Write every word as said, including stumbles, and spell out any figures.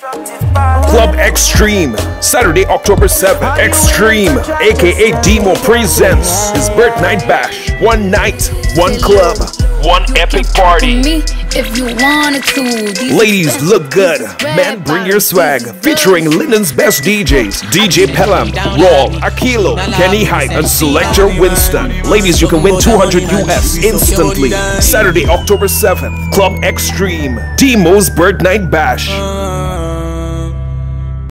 Club Extreme, Saturday, October seventh. Extreme, aka Demo, presents his birth night bash. One night, one club, one epic party. If you wanted to. Ladies, look good. Men, bring your swag. Featuring London's best D Js, D J Pelham, Raw, Akilo, Kenny Hyde, and Selector Winston. Ladies, you can win two hundred U S instantly. Saturday, October seventh. Club Extreme, Demo's birth night bash.